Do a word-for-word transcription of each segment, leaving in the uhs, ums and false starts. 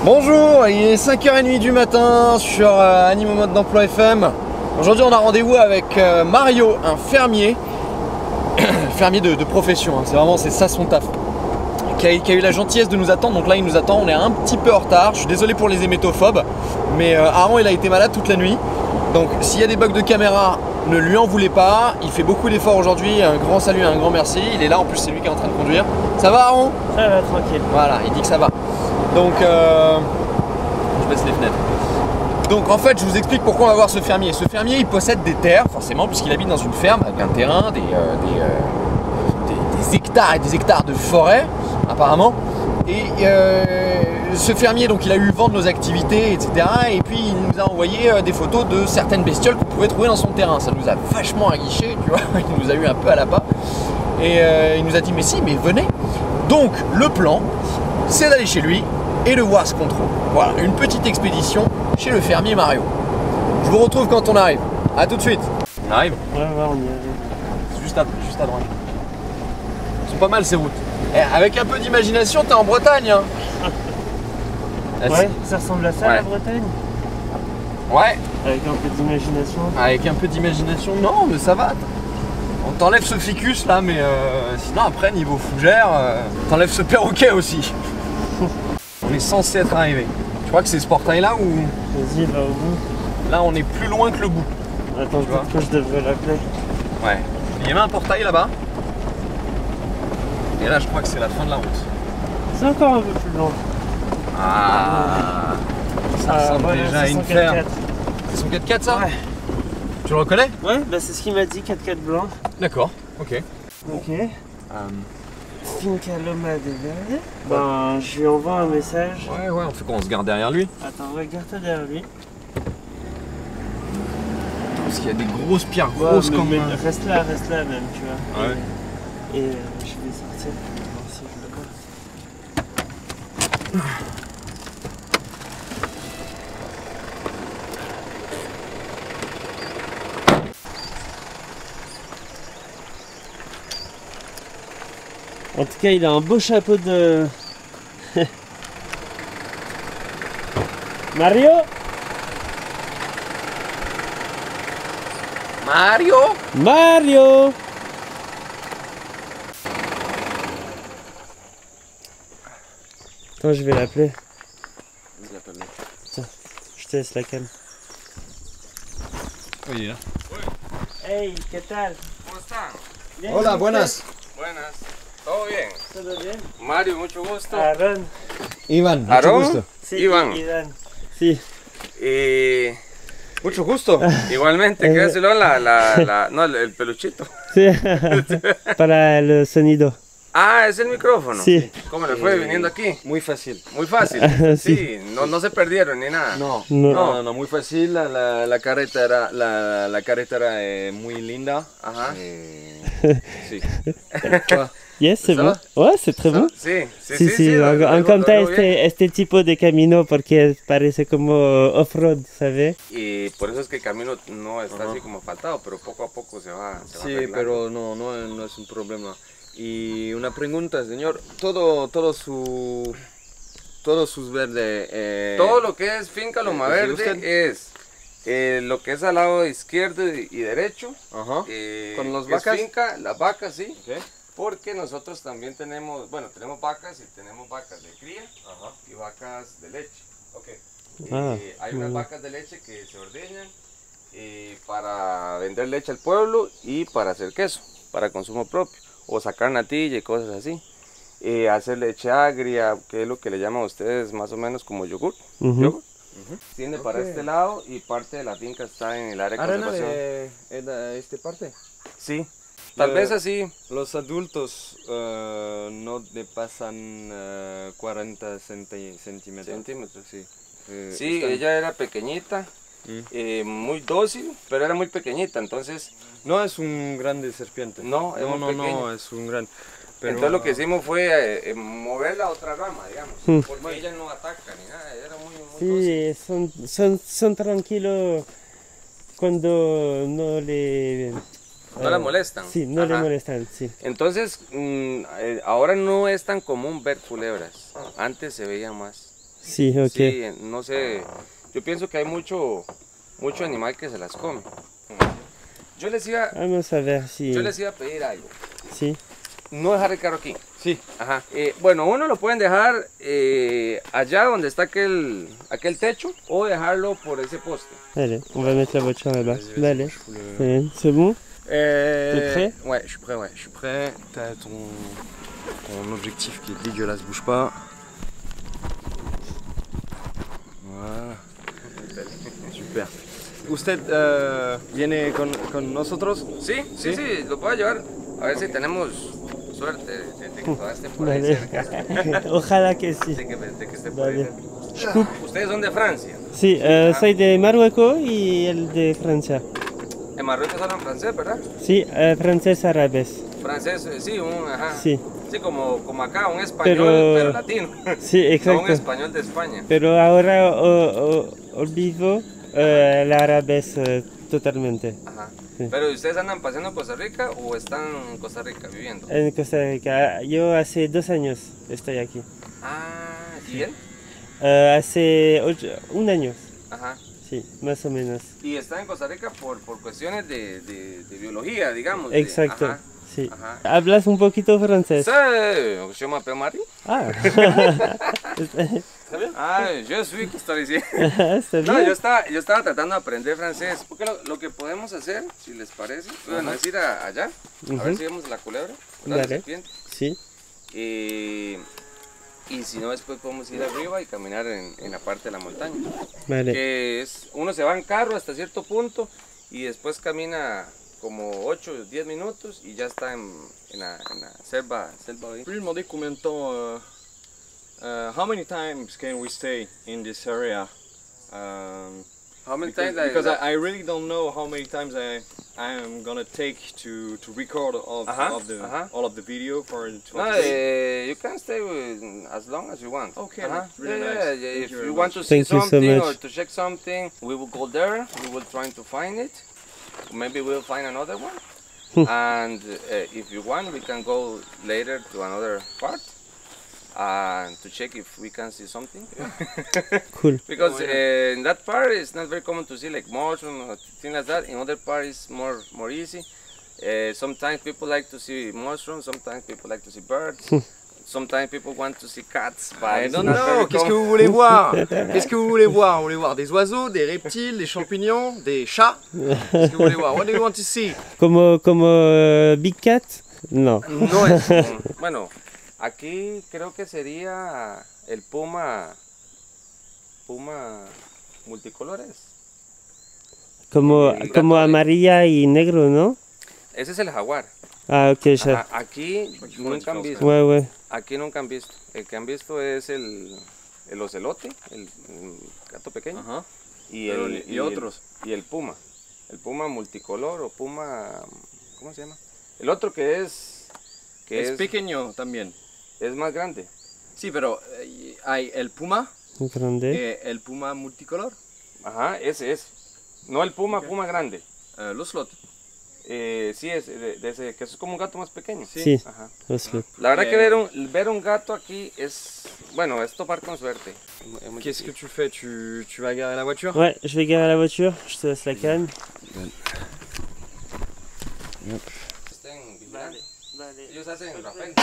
Bonjour, il est cinq heures trente du matin sur euh, Animaux Mode d'Emploi F M. Aujourd'hui on a rendez-vous avec euh, Mario, un fermier, fermier de, de profession, hein. C'est vraiment c'est ça son taf, qui a, qui a eu la gentillesse de nous attendre. Donc là il nous attend, on est un petit peu en retard, je suis désolé pour les hémétophobes, mais euh, Aaron il a été malade toute la nuit. Donc s'il y a des bugs de caméra, ne lui en voulez pas, il fait beaucoup d'efforts aujourd'hui, un grand salut, un grand merci, il est là, en plus c'est lui qui est en train de conduire. Ça va Aaron? Ça va, tranquille. Voilà, il dit que ça va. Donc, euh, je baisse les fenêtres. Donc en fait, je vous explique pourquoi on va voir ce fermier. Ce fermier, il possède des terres, forcément, puisqu'il habite dans une ferme avec un terrain, des, euh, des, euh, des, des hectares et des hectares de forêt, apparemment. Et euh, ce fermier, donc, il a eu vent de nos activités, et cetera. Et puis, il nous a envoyé euh, des photos de certaines bestioles qu'on pouvait trouver dans son terrain. Ça nous a vachement aguiché, tu vois. Il nous a eu un peu à la pas. Et euh, il nous a dit, mais si, mais venez. Donc, le plan, c'est d'aller chez lui et de voir ce qu'on trouve. Voilà, une petite expédition chez le fermier Mario. Je vous retrouve quand on arrive. A tout de suite. On arrive? Ouais, ouais, on y arrive. C'est juste à, juste à droite. Elles sont pas mal ces routes. Et avec un peu d'imagination, t'es en Bretagne, hein. Ouais, ça ressemble à ça, ouais. La Bretagne? Ouais. Avec un peu d'imagination. Avec un peu d'imagination, non, mais ça va. On t'enlève ce ficus là, mais euh, sinon après, niveau fougère, euh, t'enlèves ce perroquet aussi. On est censé être arrivé. Tu crois que c'est ce portail là ou... Vas-y, va au bout. Là, on est plus loin que le bout. Attends, Tu vois peut-être que je devrais l'appeler. Ouais. Il y avait un portail là-bas. Et là, je crois que c'est la fin de la route. C'est encore un peu plus loin. Ah, ça Ah, ressemble voilà, déjà à une c'est ferme. C'est son quatre quatre ça? Ouais. Tu le reconnais? Ouais, bah c'est ce qu'il m'a dit, quatre quatre blanc. D'accord, ok. Ok. Um, Finca Loma de Verde. Ben, je lui envoie un message. ouais, ouais, on fait quoi? On se garde derrière lui? Attends, regarde-toi derrière lui. Parce qu'il y a des grosses pierres Ouais, grosses mais- comme... mais reste là, reste là même, tu vois. Ouais. Et, et euh, je vais sortir pour voir si je le vois. En tout cas, il a un beau chapeau de... Mario? Mario? Mario! Attends, je vais l'appeler. Tiens, je te laisse la cam. Oui, il est là. Hey, ¿qué tal? ¿Cómo están? Bien, Hola, ¿y buenas. Buenas. ¿Todo bien? usted? ¿Todo bien? Mario, mucho gusto. Aaron. Iván, mucho ¿Aarón? gusto. Sí, Iván. Iván. Sí. Y Mucho gusto. igualmente, quédaselo la, la, la, no, el, el peluchito. Sí. Para el sonido. Ah, es el micrófono. Sí. ¿Cómo le fue viniendo aquí? Muy fácil. Muy fácil. Sí. Sí, no, no se perdieron ni nada. No, No. no, no, no, muy fácil. La, la, la carretera, la, la carretera es muy linda. Ajá. Eh, sí. Yes, c'est Ça bon. va? Ouais, c'est très bon. Sí, sí, Sí, sí. sí, lo- en- lo- encontré lo- lo bien. este, este tipo de camino porque parece como off-road, ¿sabes? Y por eso es que el camino no está así como asfaltado, pero poco a poco se va, se va Sí, arreglando. pero no, no, no es un problema. Y una pregunta, señor. Todo, todo su, todos sus verdes. Eh, Todo lo que es finca Loma ¿sí Verde usted? es eh, lo que es al lado izquierdo y y derecho. Ajá. eh, ¿Con las que es vacas? finca, las vacas sí, Ok. porque nosotros también tenemos, bueno, tenemos vacas y tenemos vacas de cría Ajá. y vacas de leche. Ok. Ah, Eh, hay unas muy bien. vacas de leche que se ordeñan eh, para vender leche al pueblo y para hacer queso, para consumo propio, o sacar natilla y cosas así. Eh, hacer leche agria, que es lo que le llaman a ustedes más o menos como yogur. Ujú. yogur. Tiene para Ok. este lado y parte de la finca está en el área de Arena conservación. de, de esta parte. Sí, tal Eh, vez así. Los adultos eh, no le pasan eh, cuarenta centi- centímetros. Centímetros. Sí. Eh, Sí, están- ella era pequeñita, Mm. eh, muy dócil, pero era muy pequeñita, entonces, No es un grande serpiente. No, es no, muy no, pequeño. no, es un gran. Pero, entonces lo que hicimos fue eh, eh, moverla a otra rama, digamos, Mm. porque ella no ataca ni nada, ella era muy, muy Sí, dócil. son, son, son tranquilos cuando no le... No la molestan. Sí, no le Ajá. molestan, sí. Entonces, mm, eh, ahora no es tan común ver culebras, antes se veía más. Sí, ok. Sí, no sé, yo pienso que hay mucho, mucho animal que se las come. Yo les iba, Vamos a ver si... yo les iba a pedir algo. Sí. No dejar el carro aquí. Sí. Ajá. Eh, bueno, uno lo pueden dejar eh, allá donde está aquel, aquel techo o dejarlo por ese poste. Allez, on va mettre la voiture là-bas. Vas-y, vas-y, Allez, je fous le- c'est bien. C'est bon? Euh, T'es prêt? Ouais, je suis prêt, ouais, je suis prêt. T'as ton, ton objectif qui est dégueulasse, bouge pas. Voilà. Super. ¿Usted eh, viene con, con nosotros? Sí, sí, ¿Sí? sí, lo puedo llevar. A ver si tenemos suerte de, de que todavía esté por ahí Vale. cerca. Ojalá que sí. De que, de que esté por ahí Vale. cerca. Ustedes son de Francia. Sí, eh, soy de Marruecos y el de Francia. En Marruecos hablan francés, ¿verdad? Sí, eh, francés árabes. Francés, eh, sí, un, ajá. Sí, Sí, como, como acá, un español, Pero- pero, latino. sí, No un exacto. español de España. Pero ahora o- o- olvido eh, el árabes eh, totalmente. Ajá. Sí. Pero ¿ustedes andan paseando en Costa Rica o están en Costa Rica viviendo? En Costa Rica, yo hace dos años estoy aquí. Ah, ¿y él? Eh, hace ocho- un año, Ajá. sí, más o menos. Y está en Costa Rica por, por cuestiones de, de, de biología, digamos. de- Exacto, ajá. sí. Ajá. ¿Hablas un poquito francés? Sí, je m'appelle Marie. Ah, Ah, yo soy costarricense. está No, bien. yo estaba, yo estaba tratando de aprender francés. Porque lo, lo que podemos hacer, si les parece, bueno, es ir a- allá, a ver Ujú. si vemos la culebra, la Dale. serpiente. Sí, Eh, y si no, después podemos ir arriba y caminar en, en la parte de la montaña. vale. Que es, uno se va en carro hasta cierto punto y después camina como ocho o diez minutos y ya está en, en, la, en la selva, selva ahí. Je peux lui demander combien de temps. euh, uh, how many times can we stay in this area? Um, How many because times like because that? I, I really don't know how many times I I am gonna take to to record of, Uh-huh, of the uh-huh. all of the video for to No, upload. uh, you can stay with, as long as you want. Okay, Uh-huh. that's really yeah, nice. yeah, Thank yeah. If you you, very want much. to see Thank you so something much. or to check something, we will go there. We will try to find it. Maybe we'll find another one. And uh, if you want, we can go later to another part and to check if we can see something. Cool. Because Oh, yeah. uh, in that part it's not very common to see like mushroom or things like that. In other part it's more more easy. Uh, sometimes people like to see mushrooms. Sometimes people like to see birds. Sometimes people want to see cats. But I it's don't not know, very qu'est-ce que common. vous voulez voir? Qu'est-ce que vous voulez voir? Vous voulez voir des oiseaux, des reptiles, des champignons, des chats? Qu'est-ce que vous voulez voir? What do you want to see? Como, como eh, Big Cat? No. No es común. Bueno, aquí creo que sería el puma. Puma multicolores. Como, El gato como de- amarilla y negro, ¿no? Ese es el jaguar. Ah, ok, ya. Ajá, aquí Aquí nunca han fuera visto. Ouais, ouais. Aquí nunca han visto. El que han visto es el, el ocelote, el, el gato pequeño. Ajá. Y, Pero, el, ¿y otros? El, y el puma. El puma multicolor o puma. ¿Cómo se llama? El otro que es. Que Es es, pequeño también. es más grande. Sí, pero eh, hay el puma, Grande. eh, el puma multicolor, Ajá, ese es. No el puma, puma grande. eh, los slot. Eh, sí, es de, de ese, que es como un gato más pequeño. Sí, Ajá. Oslo. La verdad Eh, que ver un, ver un gato aquí es. Bueno, es topar con suerte. Es muy- es muy Qu'est-ce que difícil. tu fais? Tu, tu vas garer la voiture? Ouais, je vais garer la voiture, je te laisse la canne. Estén vigilando. Vale. Ellos hacen rapel.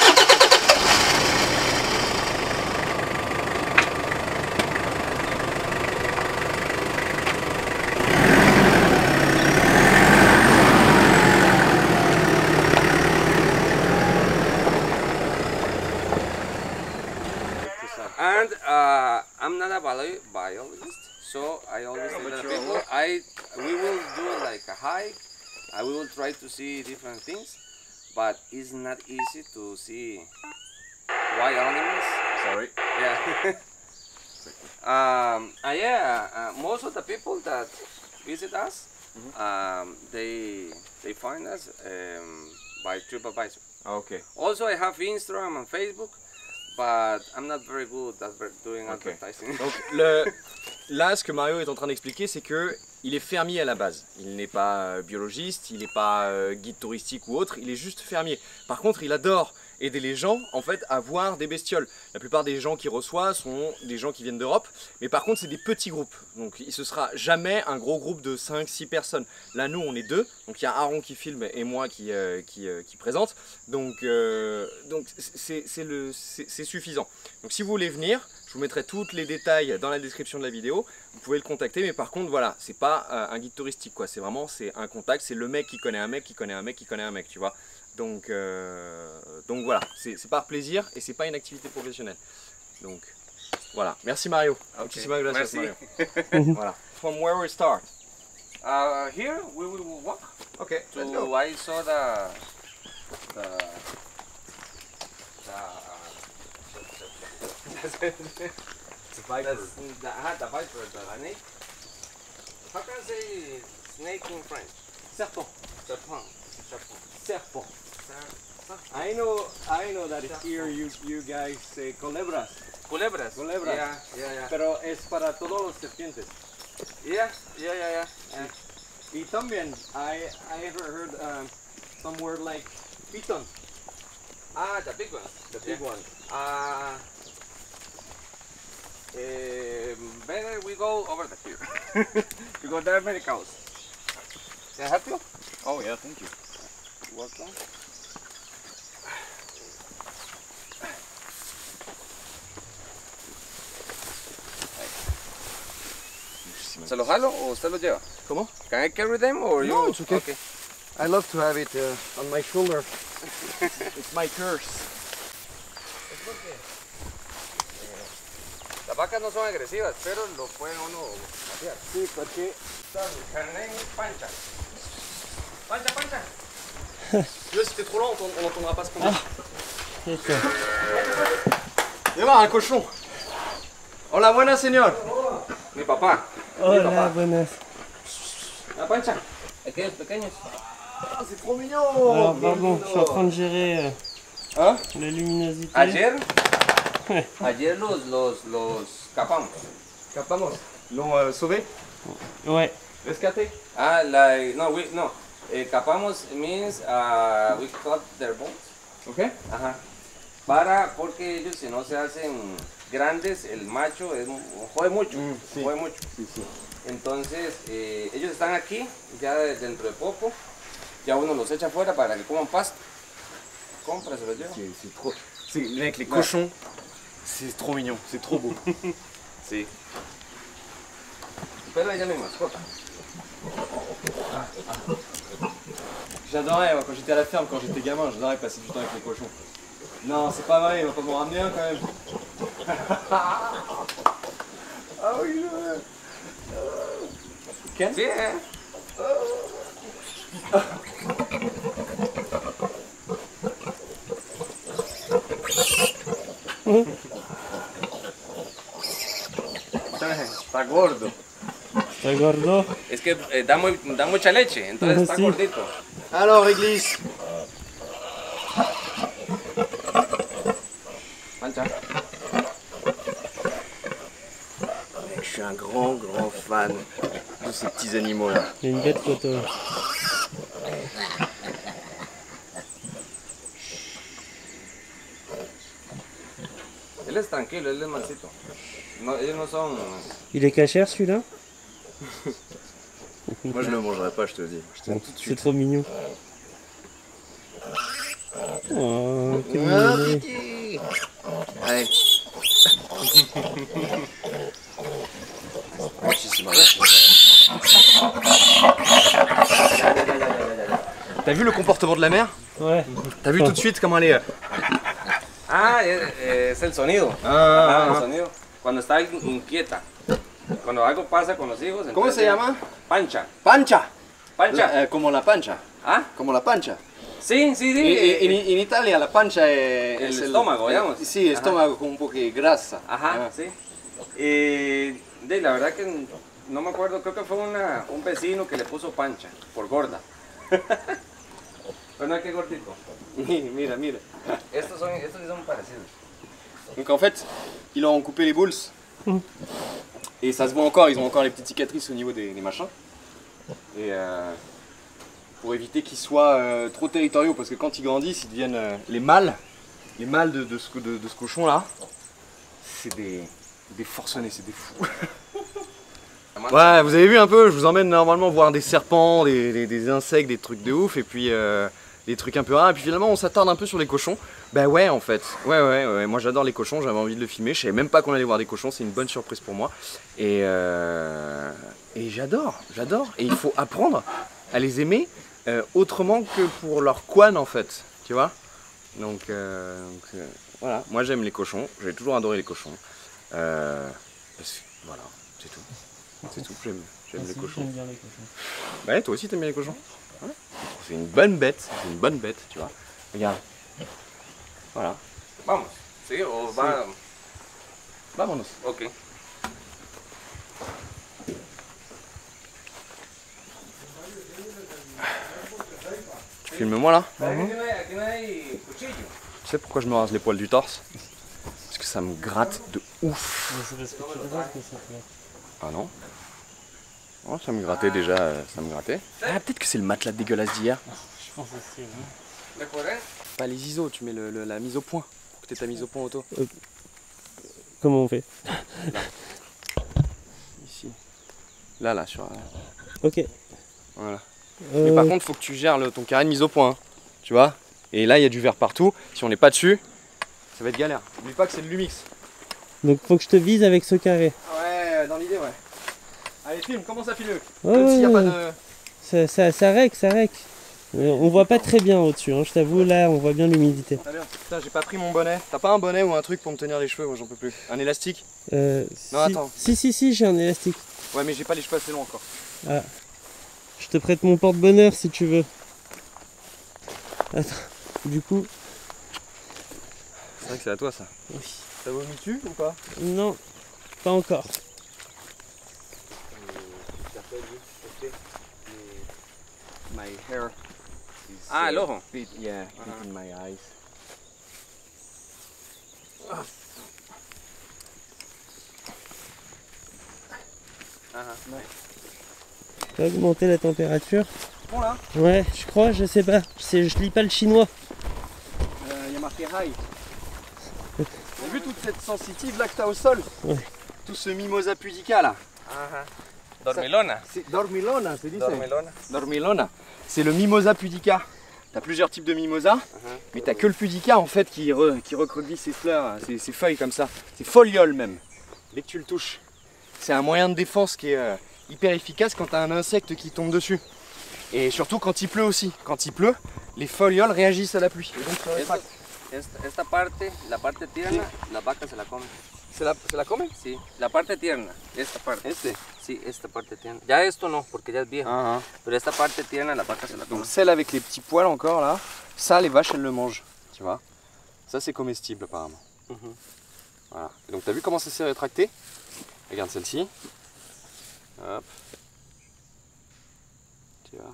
And uh, I'm not a bio- biologist, so I always tell the people I we will do like a hike. I will try to see different things, but it's not easy to see wild animals. Sorry. Yeah. um, uh, yeah. Uh, most of the people that visit us, um, they they find us um, by TripAdvisor. Ah, ok. Also, I have Instagram and Facebook, but I'm not very good at ver- doing Okay. advertising. Donc le, là, ce que Mario est en train d'expliquer, c'est que il est fermier à la base. Il n'est pas euh, biologiste, il n'est pas euh, guide touristique ou autre, il est juste fermier. Par contre, il adore aider les gens en fait à voir des bestioles. La plupart des gens qui reçoivent sont des gens qui viennent d'Europe, mais par contre c'est des petits groupes. Donc ce sera jamais un gros groupe de cinq six personnes. Là nous on est deux, donc il y a Aaron qui filme et moi qui, euh, qui, euh, qui présente. Donc euh, donc c'est suffisant. Donc si vous voulez venir, je vous mettrai tous les détails dans la description de la vidéo. Vous pouvez le contacter, mais par contre voilà, c'est pas euh, un guide touristique quoi. C'est vraiment c'est un contact, c'est le mec qui connaît un mec qui connaît un mec qui connaît un mec, tu vois. Donc, euh, donc voilà, c'est par plaisir et c'est pas une activité professionnelle. Donc voilà, merci Mario. Okay. Muchísimas gracias, Merci. Mario. Voilà. From where we start? Uh, here we will walk. Okay, So let's go. I saw the the the The viper. the, the, uh, the viper, the snake. How can I say snake in French? Serpent. Serpent. Serpent. Serpent. Ser- I know, I know that here you, you guys say culebras, Culebras. Culebras. Yeah, yeah, yeah. pero es para todos los serpientes. Yeah, yeah, yeah, yeah. yeah. Y también, I, I ever heard um, some word like piton, Ah, the big ones. the big Yeah. one. Uh, eh, better we go over the here because there are many cows. Can I help you? Oh yeah, thank you. Welcome. ¿Se los jalo o usted los lleva? ¿Cómo? Can I carry them or you? No, it's okay. Okay. I love to have it uh, on my shoulder. It's my curse. Las vacas no son agresivas, pero lo puede uno patear. Sí, porque Her name is Pancha. Pancha, Pancha. tu vois, si t'es trop lent, on n'entendra pas ce qu'on dit. Eso. Viens voir un cochon. Hola, buenas, señor. Mi papá. Hola, buenas. La Pancha. Aquellos pequeños. Ah, c'est trop mignon. Alors, pardon, je suis en train de gérer euh, ¿Ah? la luminosité. Ayer, ayer los, los, los capamos. Capamos. L'ont euh, sauvé, Ouais. rescaté. Ah, like, no, we, no. Eh, capamos means uh, we cut their bones. Ok. Ajá. Para, porque ellos si no se hacen grandes, el macho es, jode mucho. Mm, sí. Jode mucho. Sí, sí. Entonces, eh, ellos están aquí, ya de- dentro de poco, ya uno los echa afuera para que coman pasto. Compra, se los lleva. C'est c'est trop. C'est mec, les cochons, c'est trop mignon, c'est trop beau. Sí. Pero ella es mi mascota. J'adorais, moi, quand j'étais à la ferme, quand j'étais gamin, j'adorais passer du temps avec les cochons. Non, c'est pas vrai, il va pas m'en ramener un quand même. Ah oui, je veux. Ken? Sí, eh. Está gordo. ¿Está gordo? Es que eh, da, muy, da mucha leche, entonces está Sí. gordito. Alors, Église. Mancha. Mec, je suis un grand, grand fan de ces petits animaux-là. Il y a une belle photo. Él es tranquilo, él es mansito. No, ellos no son. Il est cachère celui-là? Moi, je le mangerai pas, je te le dis. Je te le dis tout de C'est suite. trop mignon. Oh, quel Ah, mignon. petit. Allez. Muchísimas gracias. T'as vu le comportement de la mère? Ouais. T'as vu tout de suite comment elle est? Ah, es, es el sonido. Ah, ah, Ah, el ah. sonido. Cuando está in- inquieta. Cuando algo pasa con los hijos. ¿Cómo entonces se ya- llama? Pancha. Pancha. Pancha. La- eh, como la pancha. Ah, Como la pancha. sí, sí, sí. En, eh, en- en Italia la pancha es... El es estómago, digamos. Sí, el Ajá. estómago con un poco de grasa. Ajá, Ah. sí. Eh, de, la verdad que no me acuerdo, creo que fue una, un vecino que le puso Pancha por gorda. Pero no hay que gordito. Mira, mira. Estos, son, estos sí son parecidos. Donc en fait, ils leur ont coupé les boules. Et ça se voit encore, ils ont encore les petites cicatrices au niveau des, des machins. Et euh, pour éviter qu'ils soient euh, trop territoriaux, parce que quand ils grandissent, ils deviennent euh, les mâles. les mâles de, de, ce, de, de ce cochon là, c'est des, des forcenés, c'est des fous. Ouais, vous avez vu un peu, je vous emmène normalement voir des serpents, des, des, des insectes, des trucs de ouf, et puis euh, des trucs un peu rares, et puis finalement on s'attarde un peu sur les cochons. Bah ouais en fait, ouais ouais, ouais. Moi j'adore les cochons, j'avais envie de le filmer, je savais même pas qu'on allait voir des cochons, c'est une bonne surprise pour moi. Et, euh, et j'adore, j'adore, et il faut apprendre à les aimer euh, autrement que pour leur couenne en fait, tu vois. Donc, euh, donc euh, voilà, moi j'aime les cochons, j'ai toujours adoré les cochons. Euh, parce que, voilà, c'est tout. C'est tout, j'aime les cochons. J'aime bien les cochons. Ouais, toi aussi t'aimes bien les cochons? Ouais. C'est une bonne bête, c'est une bonne bête, tu vois. Regarde. Voilà. Vamos. Sí, o va. Vámonos. Ok. Tu filmes moi là? Aquí no hay- aquí no hay cuchillo. Tu sais pourquoi je me rase les poils du torse? Parce que ça me gratte de ouf. Mais c'est parce que tu vois que ça fait. Ah non? Oh, ça me grattait déjà, euh, ça me grattait. Ah, peut-être que c'est le matelas dégueulasse d'hier. Je pense aussi. Hein. ¿De acuerdo? Pas les I S O, tu mets le, le- la mise au point. Pour que t'aies ta mise au point auto. Comment on fait? Ici. Là, là, sur. Ok. Voilà. Euh, Mais par contre, faut que tu gères le, ton carré de mise au point. Hein, tu vois? Et là, il y a du verre partout. Si on n'est pas dessus, ça va être galère. N'oublie pas que c'est le Lumix. Donc faut que je te vise avec ce carré. Ouais, dans l'idée, ouais. Allez, filme, commence à filmer. Ouais, Comme s'il n'y a ouais, pas ouais. de. Ça, ça, ça rec, ça rec. Euh, On voit pas très bien au-dessus, hein, je t'avoue, là on voit bien l'humidité. Très bien. Putain, j'ai pas pris mon bonnet. T'as pas un bonnet ou un truc pour me tenir les cheveux? Moi, j'en peux plus. Un élastique? Euh, Non, si, attends. Si, si, si, j'ai un élastique. Ouais, mais j'ai pas les cheveux assez longs encore. Ah. Je te prête mon porte-bonheur si tu veux. Attends, du coup. C'est vrai que c'est à toi ça. Oui. T'as vomi dessus ou pas? Non, pas encore. My hair is Ah, el ojo. bit, yeah, bit in my eyes. T'as augmenté la température? Bon là, Ouais, je crois, je sais pas. Je, sais, je lis pas le chinois. il y a marqué high. T'as vu toute cette sensitive là que t'as au sol? Ouais. Tout ce mimosa pudica là. Ajá. Dormilona. C'est dormilona, c'est dit ça. Dormilona. Dormilona. C'est le mimosa pudica. T'as plusieurs types de mimosa, mais t'as que le pudica en fait qui, re, qui recroqueville ses fleurs, ses, ses feuilles comme ça. C'est foliole même, dès que tu le touches. C'est un moyen de défense qui est euh, hyper efficace quand t'as un insecte qui tombe dessus. Et surtout quand il pleut aussi. Quand il pleut, les folioles réagissent à la pluie. Et donc sur les Esta, sacs. esta, esta parte, la parte tierna, la vaca se la come. C'est la, c'est la come? Sí, la parte tierna, esta parte. Este. Sí, esta parte tierna. Ya esto no, porque ya es viejo. Ah, ah. Pero esta parte tierna, la vaca se la come. Donc celle avec les petits poils encore là, ça les vaches elles le mangent, tu vois. Ça c'est comestible apparemment. Mhm. Voilà. Et donc t'as vu comment ça s'est rétracté? Regarde celle-ci. Hop. Tu vois.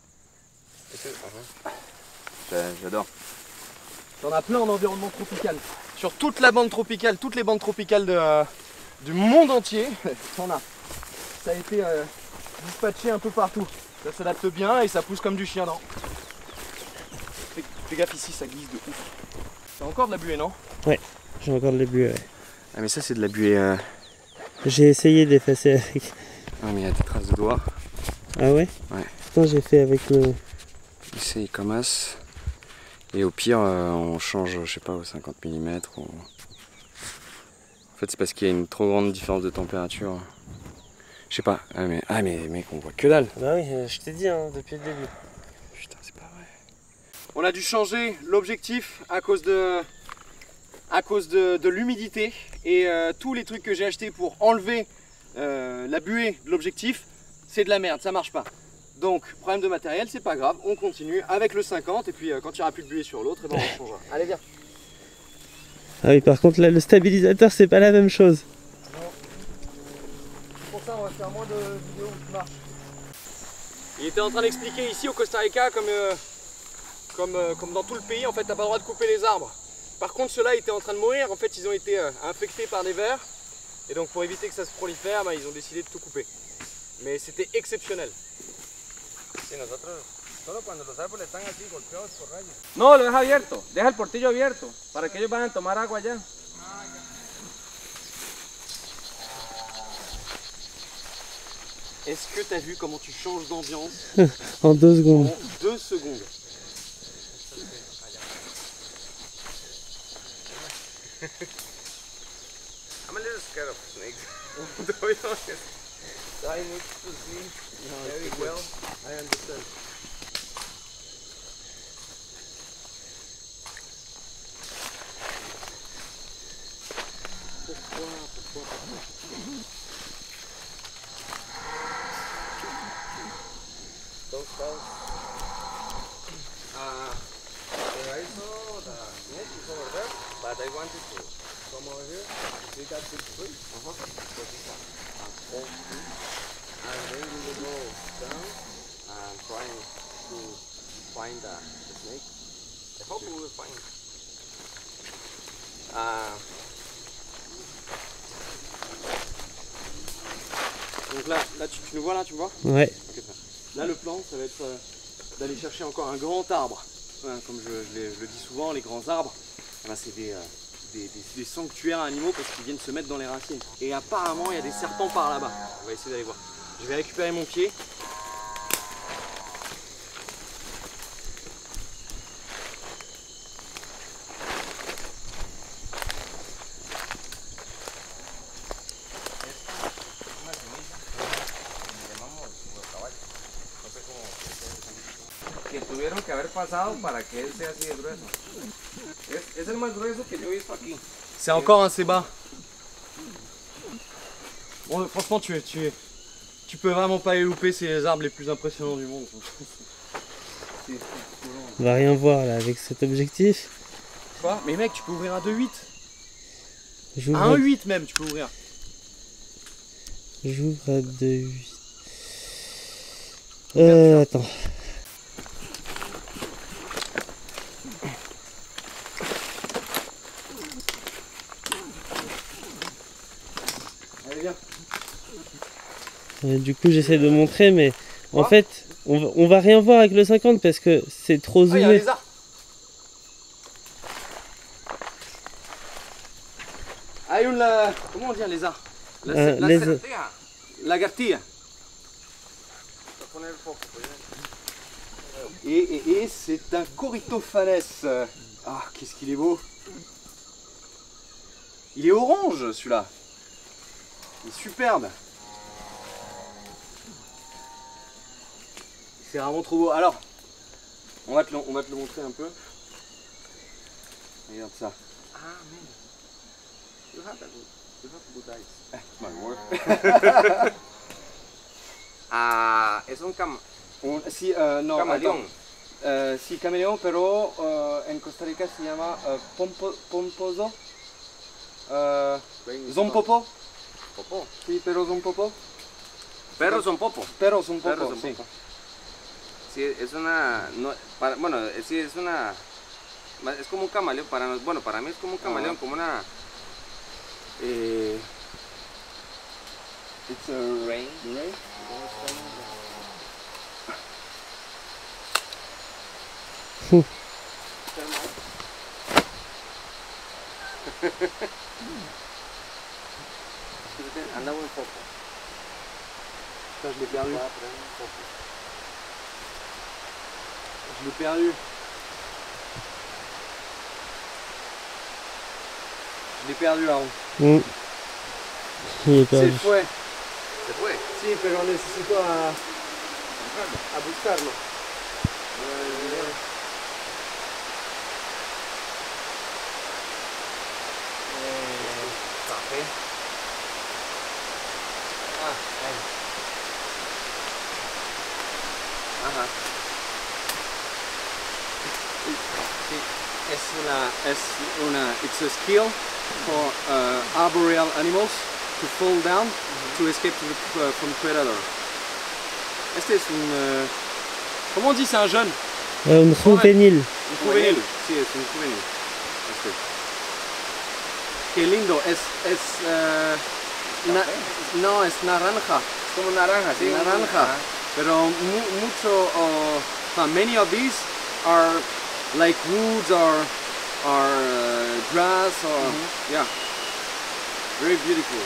J'adore. T'en as plein en environnement tropical. Sur toute la bande tropicale, toutes les bandes tropicales de, euh, du monde entier, t'en as. Ça a été euh, dispatché un peu partout. Ça s'adapte bien et ça pousse comme du chien dent. Fais, fais gaffe ici, ça glisse de ouf. T'as encore de la buée, non? Ouais, j'ai encore de la buée, ouais. Ah mais ça c'est de la buée... Euh... J'ai essayé d'effacer avec. Ah mais il y a des traces de doigts. Ah ouais? Ouais. Pourtant j'ai fait avec le... Ici il commence. Et au pire euh, on change, je sais pas, au cinquante millimètres. Ou... En fait c'est parce qu'il y a une trop grande différence de température. Je sais pas. Ah mais, ah mais mec on voit que dalle. Bah oui, je t'ai dit hein, depuis le début. Putain c'est pas vrai. On a dû changer l'objectif à cause de... à cause de, de l'humidité et euh, tous les trucs que j'ai achetés pour enlever euh, la buée de l'objectif, c'est de la merde, ça marche pas. Donc problème de matériel, c'est pas grave, on continue avec le cinquante et puis euh, quand il n'y aura plus de buée sur l'autre, eh ben, on changera. Allez viens. Ah oui, par contre là le stabilisateur c'est pas la même chose. Pour ça on va faire moins de vidéos où tu marches. Il était en train d'expliquer ici au Costa Rica comme, euh, comme, euh, comme dans tout le pays, en fait t'as pas le droit de couper les arbres. Par contre ceux-là étaient en train de mourir, en fait ils ont été euh, infectés par des vers. Et donc pour éviter que ça se prolifère, bah, ils ont décidé de tout couper. Mais c'était exceptionnel. Sí, nosotros Solo cuando los árboles están así golpeados por rayos. No, lo deja abierto, deja el portillo abierto, para que ellos vayan a tomar agua allá. Est-ce que tu as vu comment tu changes d'ambiance En deux secondes. en deux secondes? I'm a little scared of snakes. To be honest. I need to see very well. I understand. Pourquoi, pourquoi, pourquoi? Those fells. Uh, the I saw the snake is over there, but I wanted to come over here. See that big tree? Uh-huh. Because it's a, a old tree. And then we will go down and trying to find the, the snake. I hope we will find it. Uh, Donc là, là tu, tu le vois là, tu vois? Ouais. Okay, là le plan, ça va être euh, d'aller chercher encore un grand arbre. Ouais, comme je, je, les, je le dis souvent, les grands arbres, là c'est des, euh, des, des, des sanctuaires animaux parce qu'ils viennent se mettre dans les racines. Et apparemment il y a des serpents par là-bas. On va essayer d'aller voir. Je vais récupérer mon pied. que tuvieron que haber pasado para que él sea así de grueso. Es, es el más grueso que yo he visto aquí. C'est encore un sébat. Bon, franchement, tu, tu, tu peux vraiment pas les louper, c'est les arbres les plus impressionnants du monde. On va rien voir là avec cet objectif. Quoi? Mais mec, tu peux ouvrir un deux huit. J'ouvre À un huit même, tu peux ouvrir. J'ouvre à deux huit. Euh, attends. Allez, viens. Euh, du coup, j'essaie de montrer, mais en Quoi? fait, on va, on va rien voir avec le cinquante parce que c'est trop Ah, il y a un zoomé. lézard. Ah, une la... Comment on dit un lézard? La, Un la, lézard. lagartilla. Et, et, et c'est un Corytophanes. Ah, qu'est-ce qu'il est beau. Il est orange celui-là. Il est superbe. C'est vraiment trop beau. Alors, on va te le, on va te le montrer un peu. Regarde ça. Ah, man. You have, that, you have good eyes. It's my word. Ah, es un cam Un- sí, eh, no, camaleón. Eh, sí, camaleón, pero eh, en Costa Rica se llama eh, pompo, pomposo. Eh, zompopo. Popó. Sí, pero zompopo. Perros son popo. Pero zompopo, Perros son sí. popo. Sí, es una, no, para, bueno, eh, sí, es una, es como un camaleón, para, nos- bueno, para mí es como un camaleón, Ah. como una, eh, It's a rain. rain. anda muy poco. Putain, je l'ai perdu. Je l'ai perdu. Je l'ai perdu, Aaron. Mm. Il est Se perdu. fue. Se fue. Sí, pero necesito a, a buscarlo. Café. Ah, ahí. Ajá. Sí, es una, es una, it's a skill for uh, arboreal animals to fall down to escape to the, uh, from predator. Este es un, uh, comment on dit, c'est un jeune? Euh, un juvenil. Un juvenil. Sí, es un juvenil. Este. Qué lindo, es, es, uh, na- no, es naranja. Como naranja, sí. Naranja. Ajá. Pero mu- mucho, oh, enfin, many of these are like woods or, or uh, grass or, mm-hmm. yeah, very beautiful.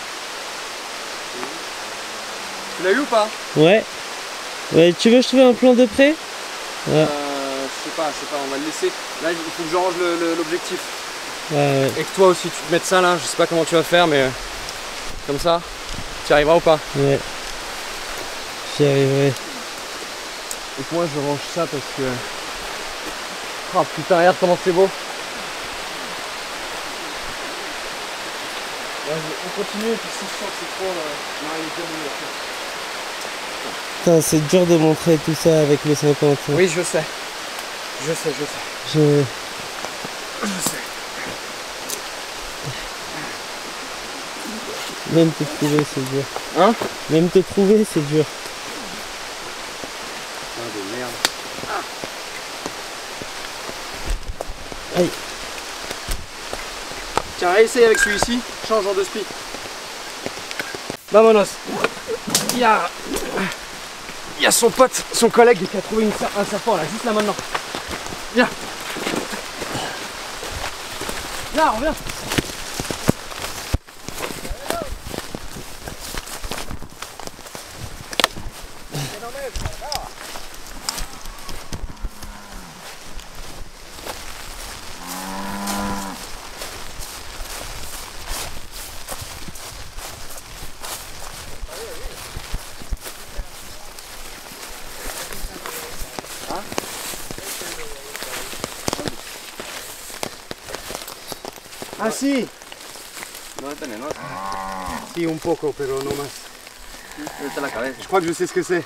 Tu l'as eu ou pas? Ouais. Ouais, tu veux que je trouve un plan de près? Ouais. Euh, je sais pas, je sais pas, on va le laisser. Là, il faut que je range l'objectif. Ouais, ouais. Et que toi aussi, tu te mettes ça là, je sais pas comment tu vas faire, mais comme ça, tu y arriveras ou pas? Ouais. J'y arriverai. Et que moi, je range ça parce que... Oh putain, regarde comment c'est beau. Vas-y, on continue, et puis si je sens que c'est trop... Euh... Non, il est bien mieux. Putain, c'est dur de montrer tout ça avec le cinquante. Oui, je sais. Je sais, je sais. Je... Je sais. Même te trouver, c'est dur. Hein? Même te trouver, c'est dur. Ah, de merde. Aïe. Tiens, essaye avec celui-ci, change en deux spi. Vamonos. Il y a... Il y a son pote, son collègue qui a trouvé une, un serpent là, juste là maintenant. Viens. Viens, reviens. Ah si. No es venenoso. Si, un poco, pero no más. Ahorita la cabeza. Je crois que je sais ce que c'est.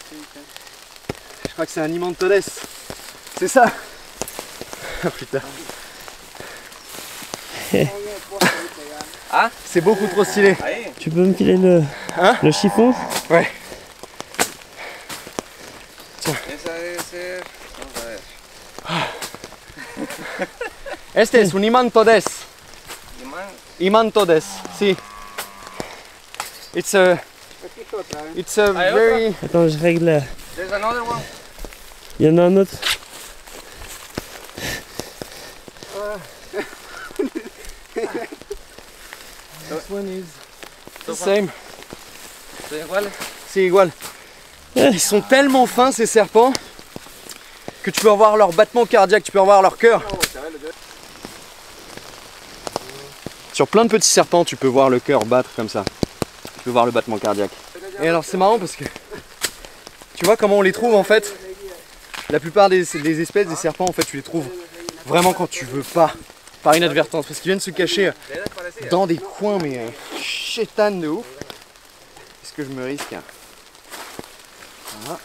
Je crois que c'est un Imantodes. C'est ça. Ah putain. Ah, c'est beaucoup trop stylé. Ahí. Tu peux me filer le, Hein? le chiffon? Ouais. Esa debe ser. Vamos a ver. Este es un Imantodes. Imán. Imantodes, si. It's a, it's a Hay very... Attends, je règle la... There's another one. Il y en a un autre. This one is the same. Son iguales. C'est igual. Ils sont tellement fins ces serpents que tu peux avoir leur battement cardiaque, tu peux avoir leur cœur. Sur plein de petits serpents, tu peux voir le cœur battre comme ça. Tu peux voir le battement cardiaque. Et alors c'est marrant parce que tu vois comment on les trouve en fait. La plupart des, des espèces des serpents en fait tu les trouves vraiment quand tu veux pas, par inadvertance, parce qu'ils viennent se cacher dans des coins mais euh, chétanes de ouf. Est-ce que je me risque hein? Voilà.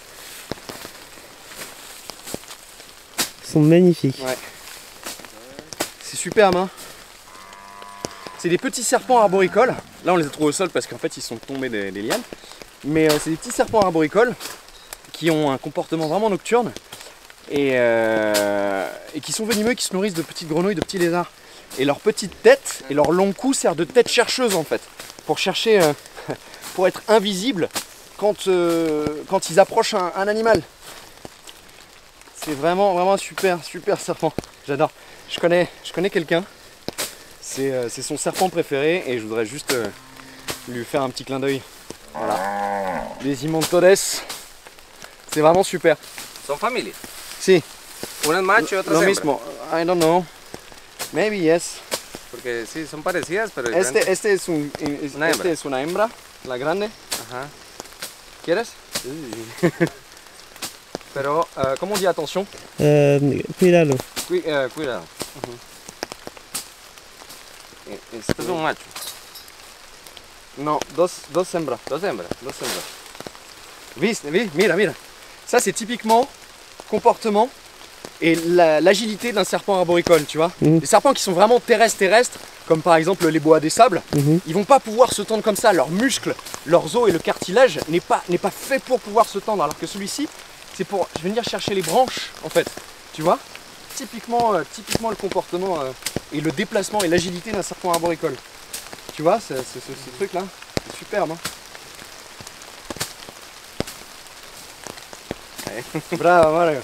Ils sont magnifiques. Ouais. C'est superbe hein. C'est des petits serpents arboricoles. Là on les a trouvés au sol parce qu'en fait ils sont tombés des, des lianes. Mais euh, c'est des petits serpents arboricoles qui ont un comportement vraiment nocturne et, euh, et qui sont venimeux, qui se nourrissent de petites grenouilles, de petits lézards. Et leur petite tête et leur long cou sert de tête chercheuse en fait. Pour chercher, euh, pour être invisible quand, euh, quand ils approchent un, un animal. C'est vraiment, vraiment un super, super serpent. J'adore. Je connais, je connais quelqu'un. C'est euh, son serpent préféré et je voudrais juste euh, lui faire un petit clin d'œil. Voilà. Les Imantodes. C'est vraiment super. Son familia. Si. Una es macho y otra es Lo hembra. mismo. I don't know. Maybe yes. Porque sí, son parecidas, pero Este, diferentes. este, es, un, es, Una este hembra. es una hembra, la grande. Ajá. ¿Quieres? Pero, uh, ¿cómo on dit attention? Euh, cuidado. Cui- euh, cuidado. Este es un macho. Non, dos, dos hembras. Dos hembras. Dos hembras. Vis, vis, mira, mira. Ça, c'est typiquement comportement et la- l'agilité d'un serpent arboricole, tu vois. Mhm. Les serpents qui sont vraiment terrestres, terrestres, comme par exemple les boas des sables, Mhm. ils vont pas pouvoir se tendre comme ça. Leurs muscles, leurs os et le cartilage n'est pas, n'est pas fait pour pouvoir se tendre. Alors que celui-ci, c'est pour venir chercher les branches, en fait. Tu vois, typiquement, euh, typiquement le comportement euh, et le déplacement et l'agilité d'un serpent arboricole. Tu vois, c'est- c'est- ce, ce truc-là, c'est superbe. Hein. Bravo Mario.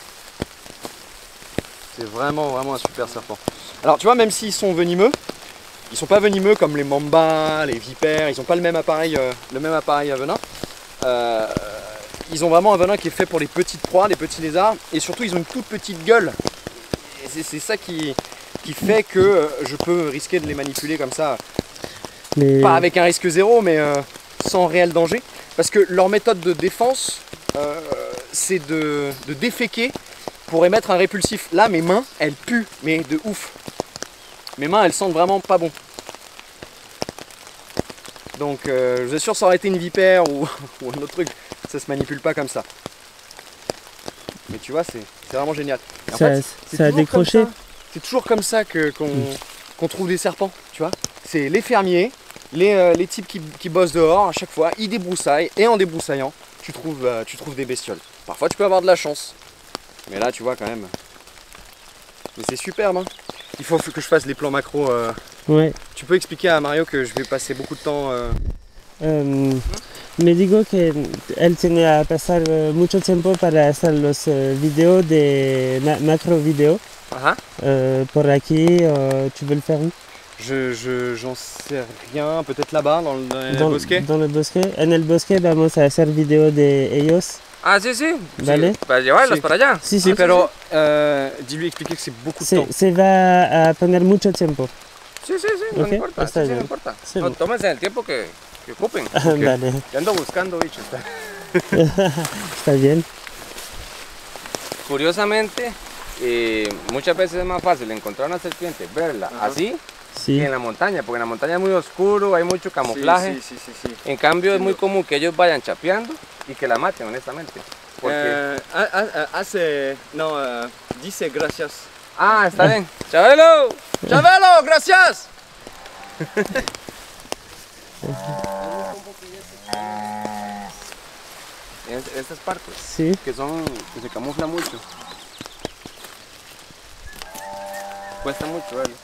C'est vraiment vraiment un super serpent. Alors tu vois, même s'ils sont venimeux, ils sont pas venimeux comme les mambas, les vipères, ils ont pas le même appareil, euh, le même appareil à venin. Euh, ils ont vraiment un venin qui est fait pour les petites proies, les petits lézards, et surtout ils ont une toute petite gueule. Et c'est ça qui, qui fait que euh, je peux risquer de les manipuler comme ça, Mais... pas avec un risque zéro, mais euh, sans réel danger. Parce que leur méthode de défense, euh, c'est de, de déféquer pour émettre un répulsif. Là, mes mains, elles puent, mais de ouf. Mes mains, elles sentent vraiment pas bon. Donc, euh, je vous assure, ça aurait été une vipère ou, ou un autre truc, ça se manipule pas comme ça. Mais tu vois, c'est vraiment génial. Et en Ça, fait, c'est ça a toujours décroché. comme ça- C'est toujours comme ça que- qu'on qu'on trouve des serpents, tu vois. C'est les fermiers, les, euh, les types qui, qui bossent dehors, à chaque fois, ils débroussaillent, et en débroussaillant, tu trouves, euh, tu trouves des bestioles. Parfois, tu peux avoir de la chance. Mais là, tu vois, quand même. Mais c'est superbe, hein. Il faut que je fasse les plans macro. euh. Ouais. Tu peux expliquer à Mario que je vais passer beaucoup de temps... euh, Um, me digo que él tiene a pasar eh, mucho tiempo para hacer los eh, videos de ma- macro vidéo. Ah, Euh, por aquí, euh, tu veux le faire où? Je, je, j'en sais rien, peut-être là-bas, dans le, dans le Dans, bosquet. dans el bosque. En el bosque vamos a hacer video de ellos. Ah, sí, sí. Vale. Sí, para llevarlos Sí. para allá. Sí, Sí, sí. pero euh, dis-lui expliquer que c'est beaucoup de Se, temps. se va a poner mucho tiempo. Sí, sí, sí, no Ok, importa. está Sí, sí, bien. no importa. Sí, No, bueno. tómense el tiempo que, que ocupen. Vale, Ya ando buscando bichos. está bien. Curiosamente, eh, muchas veces es más fácil encontrar una serpiente, verla Ajá. así, Sí. que en la montaña, porque en la montaña es muy oscuro, hay mucho camuflaje. Sí, sí, sí, sí, sí. En cambio, es Sí, muy lo- común que ellos vayan chapeando y que la maten, honestamente. Porque... Euh, ah, ah, ah, ah, c'est... Non, euh, dis c'est gracias. Ah, está bien. ¡Chabelo! Chavelo, gracias. Es- estas partes Sí. que son que se camuflan mucho. Cuesta mucho verlo.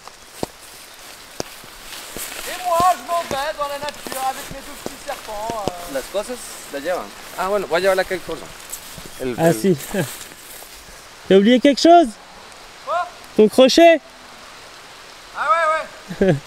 Et moi, je m'en vais dans la nature avec mes deux petits serpents. euh. Las cosas las llevan. Ah, bueno, voy a llevar aquel coso. El, Ah el- si. T'as oublié quelque chose? Quoi? Ton crochet? Ah ouais, ouais.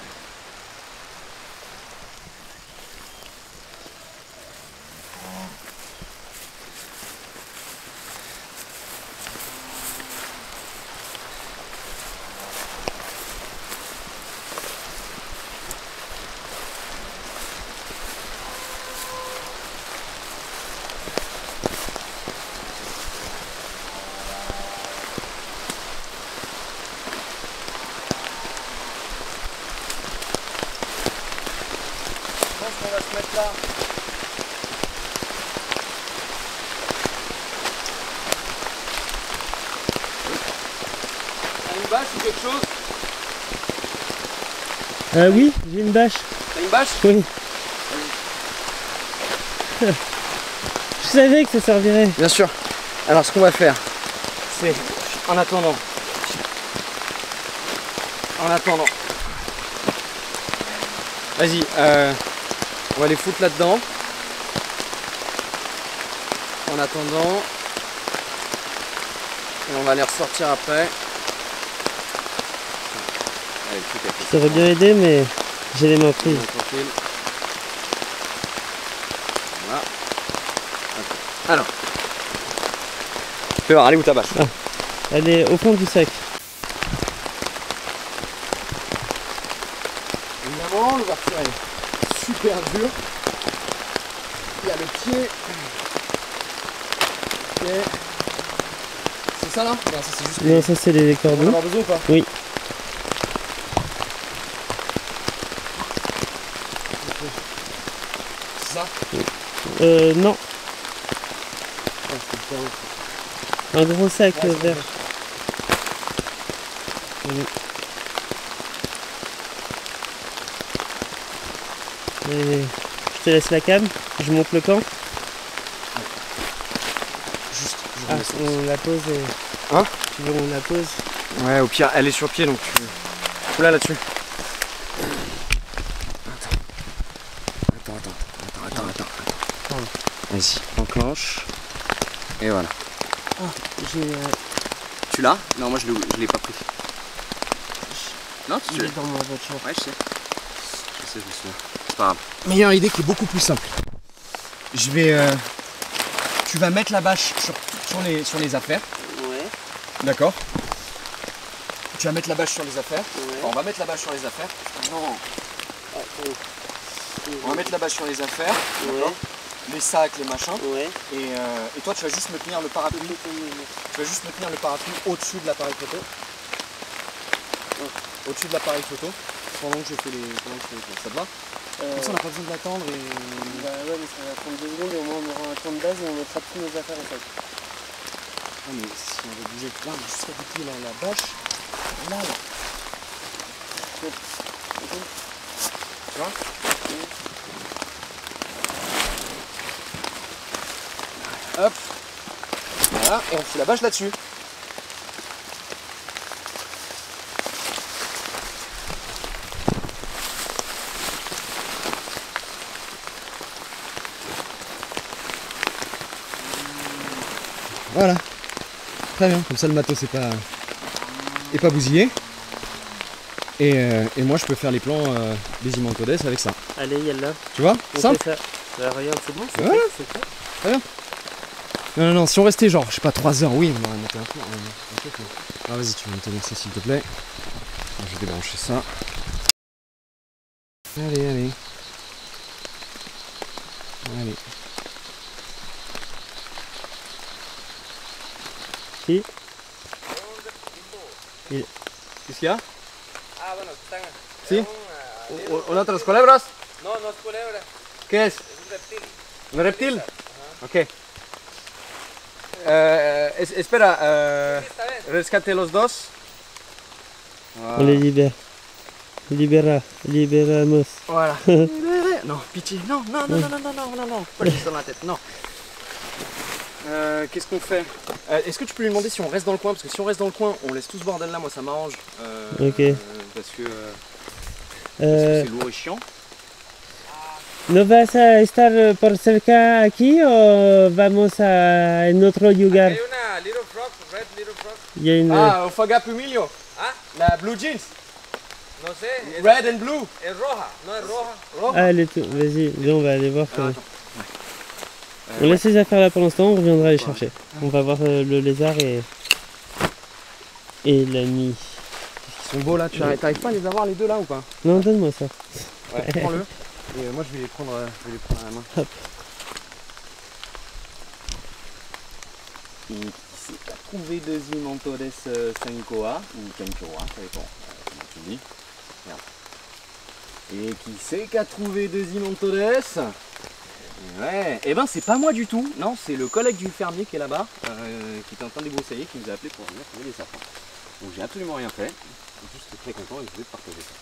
Je pense qu'on va se mettre là. T'as une bâche ou quelque chose? Ah oui, j'ai une bâche. T'as une bâche? Oui. Je savais que ça servirait. Bien sûr. Alors ce qu'on va faire, c'est en attendant. En attendant. Vas-y, euh, on va les foutre là-dedans. En attendant. Et on va les ressortir après. Allez, le truc a fait Ça aurait bien aidé, mais j'ai les mains prises. ça. Tranquille. Voilà. Ok. Alors. Fais voir, allez où ta bâche? Elle est au fond du sac. Évidemment, l'ouverture est super dure. Il y a le pied. Ok. C'est ça là? Non, ça c'est juste. Non, ça c'est les On va en cordons. avoir besoin ou pas? Oui. C'est ça? Euh, non. Ah, c'est super ouf. Un gros sac Ouais, euh, c'est vert. Et je te laisse la cam. Je monte le camp. Juste, je Ah, remets ça. on la pose et... Hein? Tu veux on la pose? Ouais, au pire, elle est sur pied donc tu. Oula là-dessus. Attends. Attends, attends, attends, attends, attends. Vas-y, enclenche. Et voilà. J'ai. euh, Tu l'as? Non, moi je l'ai je l'ai pas pris. Non, tu il l'as? est dans ma voiture. Ouais, je sais. Je sais, je me souviens. C'est pas grave. Meilleure idée qui est beaucoup plus simple. Je vais. euh, tu vas mettre la bâche sur, sur, les, sur les affaires. Ouais. D'accord. Tu vas mettre la bâche sur les affaires. Ouais. Enfin, on va mettre la bâche sur les affaires. Non. Ah, oh. On va mettre la bâche sur les affaires. Ouais. Les sacs, les machins. Ouais. Et, euh, et toi, tu vas juste me tenir le parapluie. Tu vas juste me tenir le parapluie au-dessus de l'appareil photo. Au-dessus de l'appareil photo. Pendant que je fais les. Pendant que je fais les choses. Ça te va? Euh, Comme ça, on n'a pas besoin de l'attendre et. Bah ouais, mais ça va prendre deux secondes et au moins on aura un temps de base et on mettra toutes nos affaires en fait. Ah, mais si on veut bouger là, mais juste à côté la, la bâche. Là, là. Tu vois? Hop. Voilà, et on fout la bâche là-dessus. Voilà. Très bien, comme ça le matos n'est pas, est pas bousillé. Et, euh, et moi je peux faire les plans euh, des Imantodes avec ça. Allez, yallah. Tu vois? On Simple. fait ça. Bah, regarde, c'est bon, c'est Voilà. fait, c'est fait. Non, non, non, si on restait genre, je sais pas, trois heures, oui, on aurait monté un peu. un peu, mais- Ah, vas-y, tu vas me tenir ça s'il te plaît. Je vais débrancher ça. Allez, allez. Allez. Si. Qu'est-ce qu'il y a? Ah, bueno, están. Sí. Es un, uh, ¿Una otras culebras? no, no es culebra, ¿Qué es? es un reptil. ¿Un reptil? Ok. Eh, es- espera, eh, Esta vez. rescate los dos. On les libère. Libera. Liberamos. Voilà. Non, pitié. Non, non, non, non, non, non, non, non, non. Pas juste dans la tête, non. Euh, Qu'est-ce qu'on fait? Euh, Est-ce que tu peux lui demander si on reste dans le coin? Parce que si on reste dans le coin, on laisse tout ce bordel là, moi ça m'arrange. Euh, Ok. euh, parce que euh, parce que Euh, c'est lourd et chiant. ¿No vas a estar por cerca aquí o vamos a en otro lugar? Hay una little frog, red little frog. Il y a une. Ah, au Faga Pumilio. Ah, La blue jeans. no sé. Es, Red and blue. es roja, no es roja. Roja. Ah, elle est tout. Vas-y, viens, on va aller voir. Ah, Quand même. attends. On laisse les affaires là pour l'instant, on reviendra les chercher. On va voir euh, le lézard et. Et l'ami. Ils sont beaux là, tu arrives t'arrives pas à les avoir les deux là ou pas? Non, donne-moi ça. Ouais, prends-le. Et euh, moi je vais les prendre, euh, je vais les prendre à la main. Hop. Et qui c'est qui a trouvé deux Imantodes euh, Senkoa ou Kenkoa, ça dépend euh, comment tu dis. Merde. Et qui c'est qui a trouvé deux Imantodes? Ouais, et ben c'est pas moi du tout, non, c'est le collègue du fermier qui est là-bas, euh, qui était en train de débroussailler, qui nous a appelé pour venir trouver les sapins. Donc j'ai absolument rien fait, juste très content et je voulais te partager ça.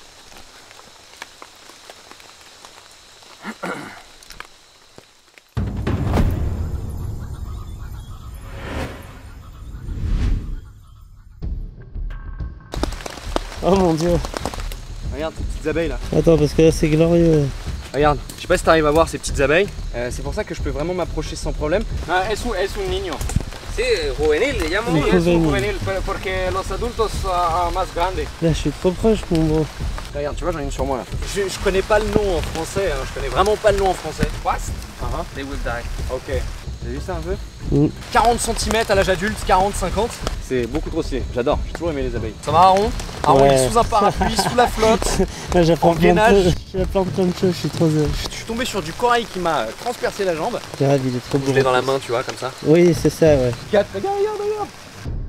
Oh mon dieu. Regarde ces petites abeilles là. Attends, parce que là c'est glorieux. Regarde, je sais pas si tu arrives à voir ces petites abeilles. Euh, c'est pour ça que je peux vraiment m'approcher sans problème. Ah, es un, es un niño. Sí, juvenil, le llamo. Sí. Es un Juvenil. juvenil, pero porque los adultos son más grandes. Là je suis trop proche mon bro. Regarde, tu vois, j'en ai une sur moi là. Je, je connais pas le nom en français, hein. Je connais vraiment pas le nom en français. Fast, Uh-huh. they will die. Ok. T'as vu ça un peu Mm. quarante centimètres à l'âge adulte, quarante cinquante. C'est beaucoup trop stylé, j'adore, j'ai toujours aimé les abeilles. Ça va Aaron? Aaron il Ouais. est sous un parapluie, sous la flotte. Là j'apprends plein, gainage. de choses- j'apprends plein de choses, je suis trop heureux. Je suis tombé sur du corail qui m'a transpercé la jambe. Regarde, il est trop beau. Je l'ai dans la main, tu vois, comme ça. Oui, c'est ça, ouais. Regarde, regarde, regarde, regarde.